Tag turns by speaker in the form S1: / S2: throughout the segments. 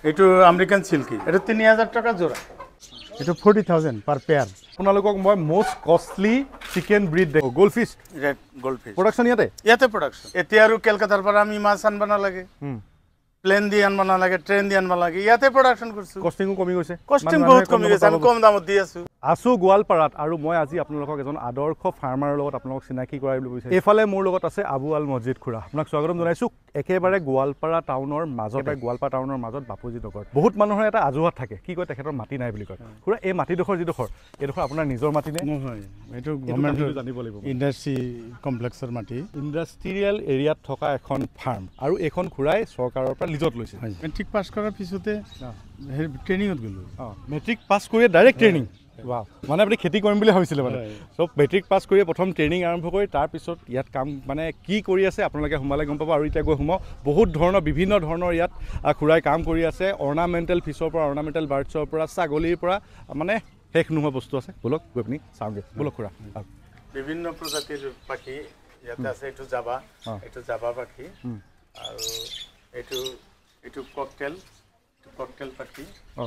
S1: এইটো American silky এটা 3000 টাকা জোড়া
S2: এটা 40,000 পার পেয়ার
S3: আপোনালোকক মই মোস্ট কষ্টলি চিকেন ব্রিড দেখো গোল্ডফিশ
S1: রেড গোল্ডফিশ
S3: প্রোডাকশন
S1: ইয়াতে প্রোডাকশন এতিয়া আৰু কলকাতাৰ পৰা আমি মাছ আনব না লাগে প্লেন দি আনব না লাগে ট্রেন দি আনব লাগে ইয়াতে প্ৰোডাকশন কৰছো
S3: কষ্টিংও কমি গৈছে
S1: কষ্টিং বহুত কমি গৈছে আমি কম দামত দি আছো
S3: আছো গোৱালপাৰাত আৰু মই আজি আপোনালোকক এজন আদৰ্শ ফাৰ্মাৰৰ লগত আপোনালোকক চিনাকি কৰাই বুলি কৈছে এইফালে মোৰ লগত আছে আবু আল মছজিদ খুৰা আপোনাক স্বাগতম জনাইছো একেবাৰে গোৱালপাৰা টাউনৰ মাজত বাপুজি নগৰ বহুত মানুহৰ এটা আজুহাত থাকে কি কয় তেখেতৰ মাটি নাই বুলি কয় খুৰা এই মাটিডোখৰ যিডোখৰ এইডোখৰ আপোনাৰ নিজৰ মাটি নে
S2: নহয় এইটো গভৰ্ণমেণ্টৰ
S3: জানিব লাগিব
S2: ইণ্ডাষ্ট্ৰি কমপ্লেক্সৰ মাটি
S3: ইণ্ডাষ্ট্ৰিয়েল এৰিয়াত থকা এখন ফাৰ্ম আৰু এইখন খুৰাই চৰকাৰৰ পৰা লিজত লৈছে
S2: মেট্ৰিক পাছ কৰাৰ পিছতে ট্ৰেইনিঙত গ'লোঁ
S3: মেট্ৰিক পাছ কৰিয়ে ডাইৰেক্ট ট্ৰেইনিং বাহ মানে আপুনি খেতি কৰিম বুলি ভাবিছিলে মানে সব মেট্ৰিক পাছ কৰিয়ে প্ৰথম ট্ৰেইনিং আৰম্ভ কৰি তাৰপিছত ইয়াত কাম মানে কি কৰি আছে আপোনালোকে সোমালে গম পাব আৰু এতিয়া গৈ সোমাও বহুত ধৰণৰ বিভিন্ন ধৰণৰ ইয়াত খুৰাই কাম কৰি আছে অৰ্ণামেণ্টেল ফিছৰ পৰা অৰ্ণামেণ্টেল বাৰ্ডছৰ পৰা ছাগলীৰ পৰা মানে শেষ নোহোৱা বস্তু আছে বলক গৈ আপুনি চাওঁগৈ বলক খুৰা
S1: বিভিন্ন প্ৰজাতিৰ পাখি ইয়াতে আছে এইটো জাবা পাখি আৰু এইটো ককটেল পাখি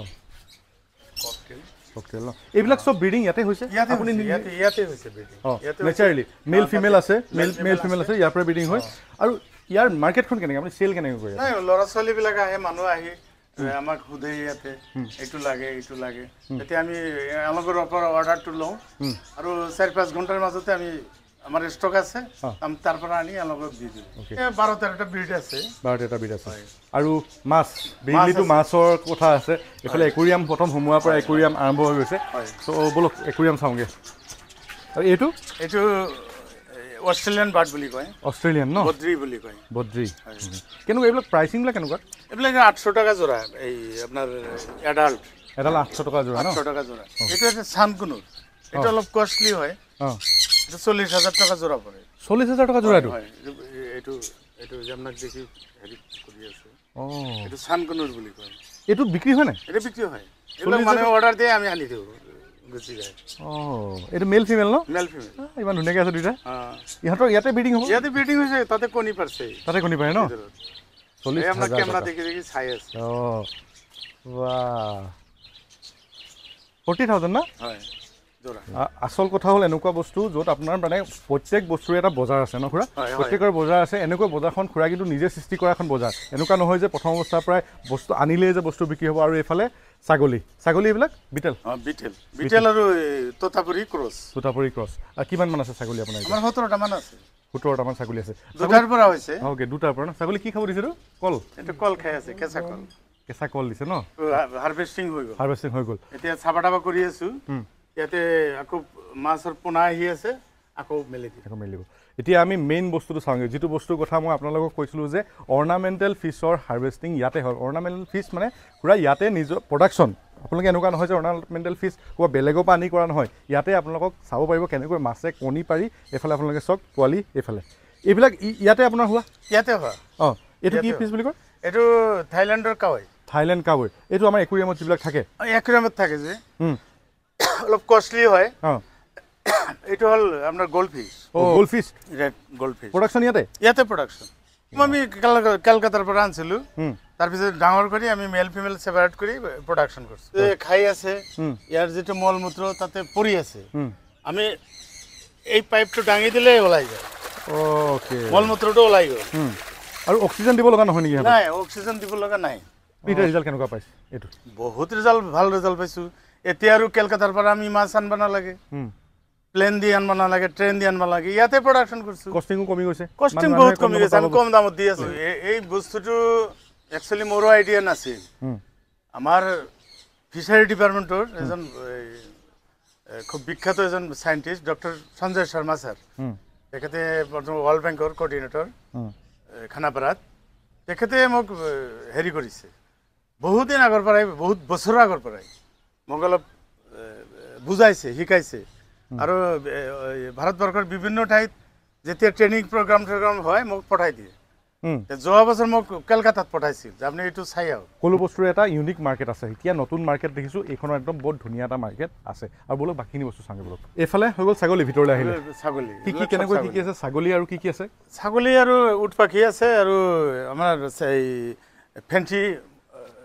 S3: ককটেল এইবিলাক সব ব্রিডিং ইয়াতে হৈছে
S1: আপুনি ইয়াতে হৈছে ব্রিডিং
S3: ইয়াতে নেচাৰালি মেল ফিমেল আছে ইয়াৰ পৰা ব্রিডিং হয় আৰু ইয়াৰ মাৰ্কেটখন কেনেকৈ আপুনি সেল কেনেকৈ কৰে
S1: নাই লৰা ছোৱালী বিলাক আহে মানুহ আহি আমাক সুধে ইয়াতে এইটো লাগে তেতিয়া আমি অলগৰ পৰা অৰ্ডাৰটো লওঁ আৰু 4-5 ঘণ্টাৰ মাজতে আমি আমাৰ ষ্টক আছে আমি তাৰ পৰা আনি অলগক দি দিওঁ 12-13টা ব্রিড আছে
S3: আৰু মাছ ব্রিডলিটো মাছৰ কথা আছে এফালে একুৰিয়াম প্ৰথম সোমোৱাৰ পৰা একুৰিয়াম আৰম্ভ হৈ গৈছে সো বলক একুৰিয়াম চাওঁগে আৰু এইটো
S1: অস্ট্রেলিয়ান বার্ড বুলি কয়
S3: অস্ট্রেলিয়ান ন বদ্রি কেনেকুৱা এইবিলাক প্ৰাইচিংবিলাক কেনেকুৱা
S1: এইবিলাক 800 টাকা জোড়া এই আপোনাৰ এডাল্ট
S3: এডাল 800 টাকা জোড়া ন
S1: 800 টাকা জোড়া এইটো এটা সানকুনুৰ এটা অলপ কষ্টলি হয় এটা 40,000 টাকা জোড়া পৰে
S3: 40,000 টাকা জোড়া
S1: এইটো জামনাক দেখি হেৰি কৰি আছে এইটো সানকুনুৰ বুলি কয়
S3: এইটো বিক্ৰী হয় না
S1: এটা বিক্ৰী হয় এইবিলাক মানে অৰ্ডাৰ দিয়ে আমি আনি দিওঁ গুচি যায়
S3: এইটো মেল ফিমেল ন
S1: মেল ফিমেল
S3: ইমান ধুনীয়াকৈ আছে দুইটা ইহঁতৰ ইয়াতে ব্রিডিং হ'ব
S1: ইয়াতে ব্রিডিং হৈছে তাতে কণী পাৰে
S3: ন
S1: 40,000 আমরা ক্যামেরা দেখি চাই আছে
S3: বাহ 40,000 না
S1: হয় জোড়া
S3: আসল কথা হল এনেকুৱা বস্তু যত আপোনাৰ মানে প্ৰত্যেক বস্তুৰ এটা বজাৰ আছে ন খুৰা প্ৰত্যেকৰ বজাৰ আছে এনেকুৱা বজাৰখন খুৰা কিন্তু নিজে সৃষ্টি কৰা এখন বজাৰ এনেকুৱা নহয় যে প্ৰথম অৱস্থাৰ পৰাই বস্তু আনিলে যে বস্তু বিক্ৰী হ'ব আৰু এইফালে ছাগলী এইবিলাক
S1: বিটেল আৰু তোতাপুৰী ক্ৰছ
S3: আৰু কিমান মান আছে ছাগলী আপোনাৰ
S1: আমাৰ 17টা মান আছে
S3: 17টা মান ছাগলী আছে
S1: দুটাৰ পৰা হৈছে
S3: ওকে দুটাৰ পৰা ছাগলী কি খাব দিছে কল
S1: এটা কল খাই আছে
S3: কেঁচা কল দিছে ন
S1: হাৰ্ভেষ্টিং হৈ গ'ল এতিয়া চাবা কৰি আছো ইয়াতে আকৌ মাছৰ পোনা আহি আছে আকৌ মেলিব এতিয়া আমি মেইন বস্তুটো চাওঁগে যিটো বস্তুৰ কথা মই আপোনালোকক কৈছিলোঁ যে অৰ্ণামেণ্টেল ফিছৰ হাৰ্ভেষ্টিং ইয়াতে হয় অৰ্ণামেণ্টেল ফিছ মানে পুৰা ইয়াতে নিজৰ প্ৰডাকশ্যন আপোনালোকে এনেকুৱা নহয় যে অৰ্ণামেণ্টেল ফিছ ক'ৰবাত বেলেগৰ পৰা আনি কৰা নহয় ইয়াতে আপোনালোকক চাব পাৰিব কেনেকৈ মাছে কণী পাৰি এইফালে আপোনালোকে চাওক পোৱালি এইবিলাক ইয়াতে আপোনাৰ ইয়াতে
S3: এইটো কি ফিছ বুলি কয়
S1: এইটো থাইলেণ্ডৰ কাৱৈ
S3: এইটো আমাৰ একুৰিয়ামত যিবিলাক থাকে
S1: থাকে যে অলপ কষ্টলি হয় এইটো হল আপোনাৰ গোল্ডফিশ ৰেড গোল্ডফিশ
S3: প্ৰডাকশ্যন ইয়াতে
S1: প্ৰডাকশ্যন আমি কলকাতাৰ পৰা আনিছিলোঁ তাৰপিছত ডাঙৰ কৰি আমি মেল ফিমেল সেপাৰেট কৰি প্ৰডাকশ্যন কৰিছোঁ খাই আছে ইয়াৰ যিটো মল মূত্ৰ তাতে পৰি আছে আমি এই পাইপটো দাঙি দিলে ওলাই যায় মল মূত্ৰটো ওলাই গ'ল
S3: আৰু অক্সিজেন দিব লগা নহয় নেকি
S1: নাই অক্সিজেন দিব লগা নাই
S3: ৰিজাল্ট কেনেকুৱা পাইছে এইটো
S1: বহুত ভাল ৰিজাল্ট পাইছোঁ এতিয়া আৰু কলকাতাৰ পৰা আমি মাছ আনব না লাগে প্লেন দি আনব না লাগে ট্রেন দি আনব লাগে ইয়াতে প্ৰডাকশ্যন কৰিছোঁ
S3: কষ্টিংও কমি গৈছে
S1: বহুত কমি গৈছে আমি কম দামত দি আছোঁ এই বস্তুটো একচুৱেলি মোৰো আইডিয়া নাছিল আমাৰ ফিচাৰী ডিপাৰ্টমেণ্টৰ এজন খুব বিখ্যাত এজন scientist doctor Sanjay Sharma sir তেখেতে ৱৰ্ল্ড বেংকৰ কোঅৰ্ডিনেটৰ খানাপাৰাত তেখেতে মোক হেৰি কৰিছে বহুত দিন আগৰ পৰাই বহুত বছৰৰ আগৰ পৰাই মোক অলপ বুজাইছে শিকাইছে আৰু ভাৰতবৰ্ষৰ বিভিন্ন ঠাইত যেতিয়া ট্ৰেইনিং প্ৰগ্ৰাম হয় মোক পঠাই দিয়ে যোৱা বছৰ মোক কলকাতাত পঠাইছিল যে আপুনি এইটো চাই আহক
S3: সকলো বস্তুৰ এটা ইউনিক মাৰ্কেট আছে এতিয়া নতুন মাৰ্কেট দেখিছোঁ এইখনৰ একদম বহুত ধুনীয়া এটা মাৰ্কেট আছে আৰু বলক বাকীখিনি বস্তু চাওঁ বলক এইফালে হৈ গ'ল ছাগলী ভিতৰলৈ আহিলে কি কেনেকৈ কি আছে ছাগলী আৰু কি আছে
S1: ছাগলী আৰু উট পাখি আছে আৰু আমাৰ এই ফেঞ্চি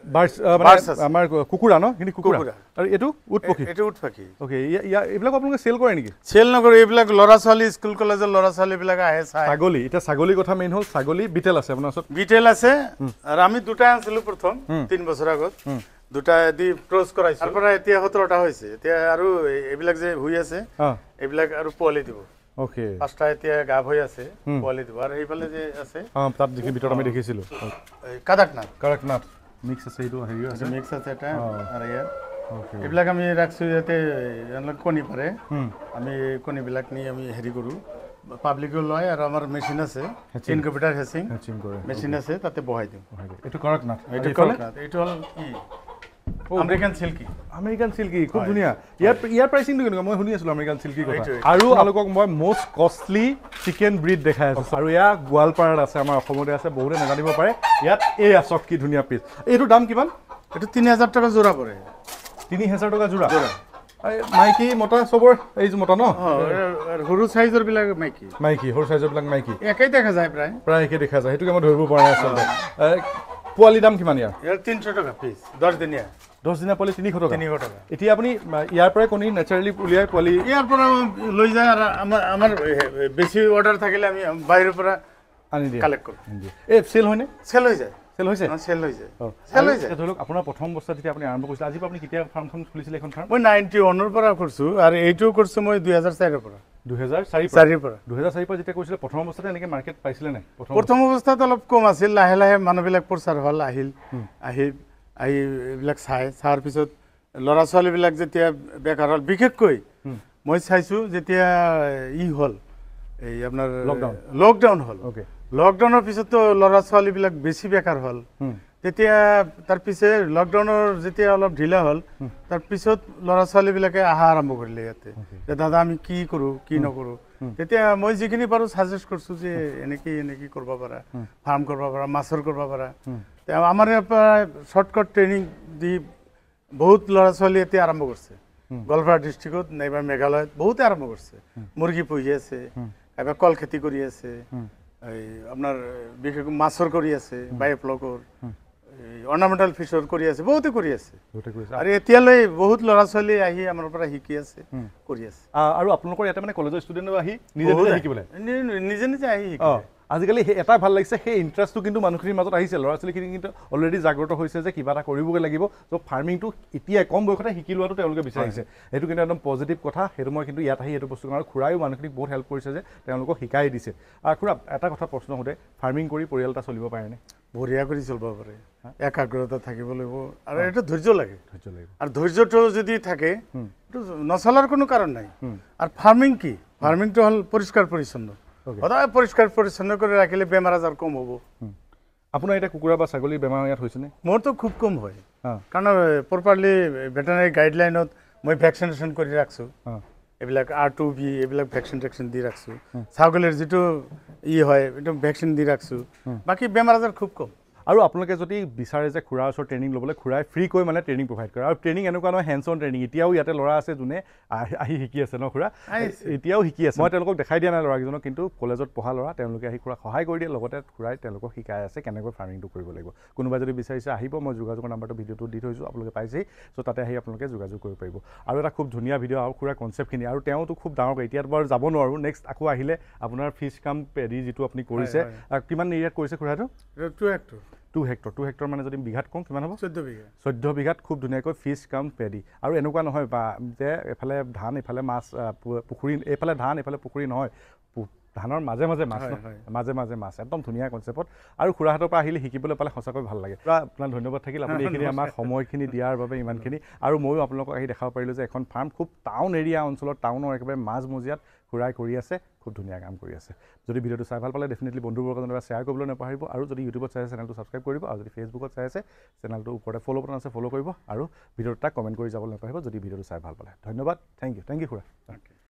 S3: বাৰ্ডছ আমাৰ কুকুৰা ন কিন্তু কুকুৰা আৰু এইটো উট পক্ষী
S1: এইটো উট পক্ষী
S3: ওকে এইবিলাক আপোনালোকে চেল কৰে নেকি
S1: চেল নকৰে এইবিলাক ল'ৰা ছোৱালী স্কুল কলেজৰ ল'ৰা ছোৱালীবিলাক আহে চাই
S3: ছাগলী এতিয়া ছাগলীৰ কথা মেইন হ'ল ছাগলী বিটেল আছে আপোনাৰ ওচৰত
S1: বিটেল আছে আৰু আমি দুটা আনিছিলোঁ প্ৰথম 3 বছৰ আগত দুটা দি ক্ৰছ কৰাইছোঁ তাৰ পৰা এতিয়া 17টা হৈছে এতিয়া আৰু এইবিলাক যে হৈ আছে এইবিলাক আৰু পোৱালি দিব
S3: ওকে
S1: 5টা এতিয়া গাভ হৈ আছে পোৱালি দিব আৰু এইফালে যে আছে
S3: তাত দেখি ভিতৰত আমি দেখিছিলোঁ কাৰাকনাথ মিক্স আছে এইটো হেৰি আছে
S1: মিক্স আছে এটা আৰু ইয়াত এইবিলাক আমি ৰাখছোঁ ইয়াতে কণী পাৰে আমি কণীবিলাক নি আমি হেৰি কৰোঁ পাব্লিকো লয় আৰু আমাৰ মেচিন আছে ইনকিউবেটাৰ হেচিং কৰে মেচিন আছে তাতে বহাই দিওঁ
S3: এইটো কাৰাকনাথ
S1: এইটো হ'ল কি আমেৰিকান চিল্কি
S3: খুব ধুনীয়া ইয়াৰ প্ৰাইচিংটো কেনেকুৱা মই শুনি আছিলোঁ আমেৰিকান চিল্কি কথা আৰু আপোনালোকক মই মষ্ট কষ্টলি চিকেন ব্ৰিড দেখাই আছোঁ আৰু ইয়াত গোৱালপাৰাত আছে আমাৰ অসমতে আছে বহুতে নাজানিব পাৰে ইয়াত এই আচক কি ধুনীয়া পিচ এইটো দাম কিমান
S1: এইটো 3000 টকা যোৰা পৰে
S3: 3000 টকা যোৰা মাইকী মতা চবৰ এই যে মতা ন
S1: সৰু চাইজৰ বিলাক মাইকী
S3: সৰু চাইজৰ বিলাক মাইকী
S1: একেই দেখা যায় প্ৰায়
S3: একেই দেখা যায় সেইটোকে মই ধৰিব পৰা নাই আচলতে পোৱালি দাম কিমান ইয়াৰ
S1: 300 টকা পিচ 10 দিনীয়া
S3: পোৱালি 300 টকা এতিয়া আপুনি ইয়াৰ পৰাই কণী নেচাৰেলি উলিয়াই পোৱালি
S1: ইয়াৰ পৰা লৈ যায় আৰু আমাৰ বেছি অৰ্ডাৰ থাকিলে আমি বাহিৰৰ পৰা
S3: আনি দিওঁ
S1: কালেক্ট কৰোঁ
S3: এই চেল হয়নে
S1: চেল হৈ যায়
S3: ধৰক আপোনাৰ প্ৰথম অৱস্থাত যেতিয়া আপুনি আৰম্ভ কৰিছিলে আজি আপুনি কেতিয়া ফাৰ্মখন খুলিছিলে এখন ফাৰ্ম
S1: মই 91 পৰা কৰিছোঁ আৰু এইটো কৰিছোঁ মই 2004 পৰা 2004 পৰা
S3: যেতিয়া কৈছিলে প্ৰথম অৱস্থাতে এনেকৈ মাৰ্কেট পাইছিলে নাই
S1: প্ৰথম অৱস্থাত অলপ কম আছিল লাহে লাহে মানুহবিলাক প্ৰচাৰ হ'ল আহি এইবিলাক চাৰ পিছত ল'ৰা ছোৱালীবিলাক যেতিয়া বেকাৰ হ'ল বিশেষকৈ মই চাইছোঁ যেতিয়া হ'ল এই আপোনাৰ লকডাউন হ'ল লকডাউনৰ পিছততো ল'ৰা ছোৱালীবিলাক বেছি বেকাৰ হ'ল তেতিয়া তাৰপিছে লকডাউনৰ যেতিয়া অলপ ঢিলা হ'ল তাৰপিছত ল'ৰা ছোৱালীবিলাকে অহা আৰম্ভ কৰিলে ইয়াতে যে দাদা আমি কি কৰোঁ কি নকৰোঁ তেতিয়া মই যিখিনি পাৰোঁ ছাজেষ্ট কৰিছোঁ যে এনেকৈ কৰিব পাৰা ফাৰ্ম কৰিব পাৰা মাছৰ কৰিব পাৰা আমাৰ ইয়াৰ পৰা শ্বৰ্টকাট ট্ৰেইনিং দি বহুত ল'ৰা ছোৱালী এতিয়া আৰম্ভ কৰিছে গোৱালপাৰা ডিষ্ট্ৰিক্টত নাইবা মেঘালয়ত বহুতে আৰম্ভ কৰিছে মুৰ্গী পুহি আছে এবাৰ কল খেতি কৰি আছে এই আপোনাৰ বিশেষকৈ মাছৰ কৰি আছে বায়'ফ্লকৰ অৰ্নামেণ্টেল ফিছৰ কৰি আছে বহুতে কৰি আছে আৰু এতিয়ালৈ বহুত ল'ৰা ছোৱালী আহি আমাৰ পৰা শিকি আছে কৰি আছে
S3: আৰু আপোনালোকৰ ইয়াতে মানে কলেজৰ ষ্টুডেণ্টো আহি নিজে নিজে আহি আজিকালি এটা ভাল লাগিছে সেই ইণ্টাৰেষ্টটো কিন্তু মানুহখিনিৰ মাজত আহিছে ল'ৰা ছোৱালীখিনি কিন্তু অলৰেডি জাগ্ৰত হৈছে যে কিবা এটা কৰিবগৈ লাগিব ত' ফাৰ্মিংটো এতিয়া কম বয়সতে শিকি লোৱাটো তেওঁলোকে বিচাৰিছে সেইটো কিন্তু একদম পজিটিভ কথা সেইটো মই কিন্তু ইয়াত আহি এইটো বস্তু আৰু খুৰায়ো মানুহখিনিক বহুত হেল্প কৰিছে যে তেওঁলোকক শিকাই দিছে খুৰা এটা কথা প্ৰশ্ন সোধে ফাৰ্মিং কৰি পৰিয়াল এটা চলিব পাৰেনে
S1: বঢ়িয়া কৰি চলিব পাৰে একাগ্ৰতা থাকিব লাগিব আৰু এইটো ধৈৰ্য লাগে আৰু ধৈৰ্যটো যদি থাকে এইটো নচলাৰ কোনো কাৰণ নাই আৰু ফাৰ্মিংটো হ'ল পৰিষ্কাৰ পৰিচ্ছন্ন সদায় পৰিষ্কাৰ পৰিচ্ছন্ন কৰি ৰাখিলে বেমাৰ আজাৰ কম হ'ব
S3: আপোনাৰ এতিয়া কুকুৰা বা ছাগলীৰ বেমাৰ ইয়াত হৈছেনে
S1: মোৰতো খুব কম হয় কাৰণ প্ৰপাৰলি ভেটেনাৰী গাইডলাইনত মই ভেকচিনেশ্যন কৰি ৰাখছোঁ এইবিলাক R2B এইবিলাক ভেকচিন দি ৰাখছোঁ ছাগলীৰ যিটো হয় এইটো ভেকচিন দি ৰাখছোঁ বাকী বেমাৰ আজাৰ খুব কম
S3: আৰু আপোনালোকে যদি বিচাৰে যে খুৰাৰ ওচৰত ট্ৰেইনিং ল'বলৈ খুৰাই ফ্ৰীকৈ মানে ট্ৰেইনিং প্ৰভাইড কৰে আৰু ট্ৰেইনিং এনেকুৱা নহয় হেণ্ডছ অন ট্ৰেইনিং এতিয়াও ইয়াতে ল'ৰা আছে যোনে আহি শিকি আছে ন খুৰা এতিয়াও শিকি আছে মই তেওঁলোকক দেখাই দিয়া নাই ল'ৰাকেইজনক কিন্তু কলেজত পঢ়া ল'ৰা তেওঁলোকে আহি খুৰাক সহায় কৰি দিয়ে লগতে খুৰাই তেওঁলোকক শিকাই আছে কেনেকৈ ফাৰ্মিংটো কৰিব লাগিব কোনোবাই যদি বিচাৰিছে আহিব মই যোগাযোগৰ নাম্বাৰটো ভিডিঅ'টো দি থৈছোঁ আপোনালোকে পাইছেই চ' তাতে আহি আপোনালোকে যোগাযোগ কৰিব পাৰিব আৰু এটা খুব ধুনীয়া ভিডিঅ' আৰু খুৰা কনচেপ্টখিনি আৰু তেওঁতো খুব ডাঙৰকৈ এতিয়াত বাৰু যাব নোৱাৰোঁ নেক্সট আকৌ আহিলে আপোনাৰ ফিছ কাম পেডি যিটো আপুনি কৰিছে কিমান এৰিয়াত কৰিছে খুৰাটো 2 হেক্টৰ মানে যদি বিঘাত কওঁ কিমান হ'ব 14 বিঘাত খুব ধুনীয়াকৈ ফিছ কাম পেডি আৰু এনেকুৱা নহয় বা যে এফালে ধান এফালে মাছ পুখুৰী এইফালে ধান এফালে পুখুৰী নহয় ধানৰ মাজে মাজে মাছ একদম ধুনীয়া কনচেপ্টত আৰু খুৰাহঁতৰ পৰা আহিলে শিকিবলৈ পালে সঁচাকৈ ভাল লাগে আপোনাৰ ধন্যবাদ থাকিল আপুনি এইখিনি আমাক সময়খিনি দিয়াৰ বাবে ইমানখিনি আৰু ময়ো আপোনালোকক আহি দেখাব পাৰিলোঁ যে এখন ফাৰ্ম খুব টাউন এৰিয়া অঞ্চলত টাউনৰ একেবাৰে মাজমজিয়াত খুৰাই কৰি আছে খুব ধুনীয়া কাম কৰি আছে যদি ভিডিঅ'টো চাই ভাল পালে ডেফিনেটলি বন্ধুবৰ্গৰ লগত শ্বেয়াৰ কৰিবলৈ নাপাহৰিব আৰু যদি ইউটিউবত চাই আছে চেনেলটো ছাবস্ক্ৰাইব কৰিব আৰু যদি ফেচবুকত চাই আছে চেনেলটো ওপৰতে ফ'ল' বাটন আছে ফ'ল' কৰিব আৰু ভিডিঅ'টো কমেণ্ট কৰি যাবলৈ নাপাহৰিব যদি ভিডিঅ'টো চাই ভাল পালে ধন্যবাদ থেংক ইউ খুৰা